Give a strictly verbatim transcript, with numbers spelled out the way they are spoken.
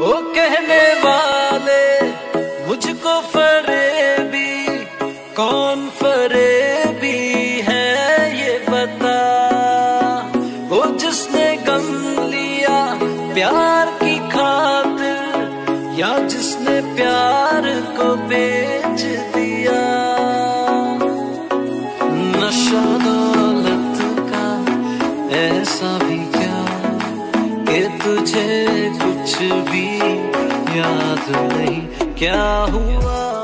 ओ कहने वाले मुझको फरेबी, कौन फरेबी है ये बता। ओ जिसने गम लिया प्यार की खातिर, या जिसने प्यार को बेच दिया। नशा दौलत का ऐसा भी क्या कि तुझे कुछ भी याद नहीं क्या हुआ।